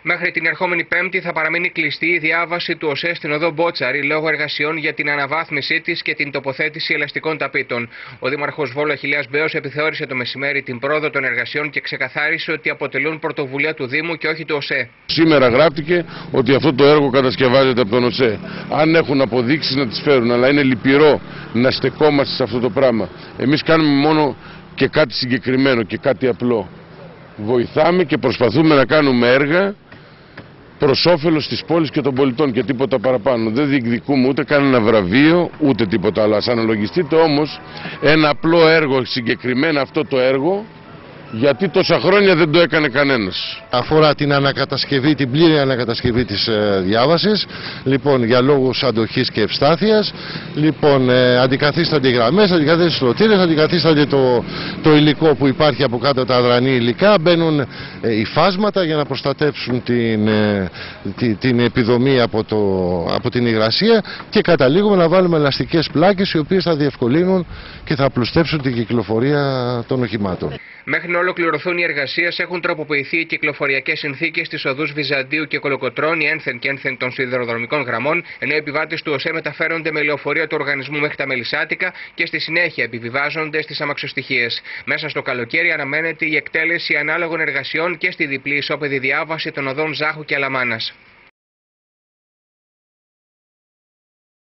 Μέχρι την ερχόμενη Πέμπτη θα παραμείνει κλειστή η διάβαση του ΟΣΕ στην οδό Μπότσαρη λόγω εργασιών για την αναβάθμιση της και την τοποθέτηση ελαστικών ταπίτων. Ο Δήμαρχος Βόλου Αχιλλέας Μπέος επιθεώρησε το μεσημέρι την πρόοδο των εργασιών και ξεκαθάρισε ότι αποτελούν πρωτοβουλία του Δήμου και όχι του ΟΣΕ. Σήμερα γράφτηκε ότι αυτό το έργο κατασκευάζεται από τον ΟΣΕ. Αν έχουν αποδείξεις να τις φέρουν, αλλά είναι λυπηρό να στεκόμαστε σε αυτό το πράγμα. Εμείς κάνουμε μόνο και κάτι συγκεκριμένο και κάτι απλό. Βοηθάμε και προσπαθούμε να κάνουμε έργα προς όφελος της πόλης και των πολιτών και τίποτα παραπάνω. Δεν διεκδικούμε ούτε κανένα βραβείο ούτε τίποτα άλλο. Ας αναλογιστείτε όμως ένα απλό έργο, συγκεκριμένα αυτό το έργο, γιατί τόσα χρόνια δεν το έκανε κανένας. Αφορά την ανακατασκευή, την πλήρη ανακατασκευή της διάβασης, λοιπόν, για λόγους αντοχής και ευστάθειας. Λοιπόν, αντικαθίστανται οι γραμμές, αντικαθίστανται οι σλωτήρες, αντικαθίστανται το υλικό που υπάρχει από κάτω, τα αδρανή υλικά, μπαίνουν υφάσματα για να προστατεύσουν την επιδομή από την υγρασία και καταλήγουμε να βάλουμε ελαστικές πλάκες οι οποίες θα διευκολύνουν και θα απλουστεύσουν την κυκλοφορία των οχημάτων. Μέχρι να ολοκληρωθούν οι εργασίες, έχουν τροποποιηθεί οι κυκλοφοριακές συνθήκες στις οδούς Βυζαντίου και Κολοκοτρώνη, ένθεν και ένθεν των σιδηροδρομικών γραμμών, ενώ οι επιβάτες του ΟΣΕ μεταφέρονται με λεωφορεία του οργανισμού μέχρι τα Μελισσάτικα και στη συνέχεια επιβιβάζονται στις αμαξοστοιχίες. Μέσα στο καλοκαίρι αναμένεται η εκτέλεση ανάλογων εργασιών και στη διπλή ισόπεδη διάβαση των οδών Ζάχου και Αλαμάνας.